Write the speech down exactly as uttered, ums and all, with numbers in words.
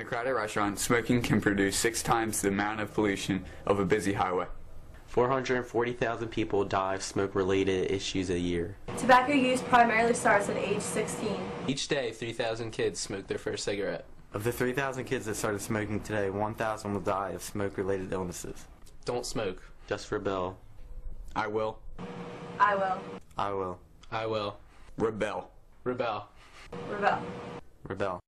a crowded restaurant, smoking can produce six times the amount of pollution of a busy highway. four hundred forty thousand people die of smoke-related issues a year. Tobacco use primarily starts at age sixteen. Each day, three thousand kids smoke their first cigarette. Of the three thousand kids that started smoking today, one thousand will die of smoke-related illnesses. Don't smoke. Just for Bill. I will. I will. I will. I will. Rebel. Rebel. Rebel. Rebel.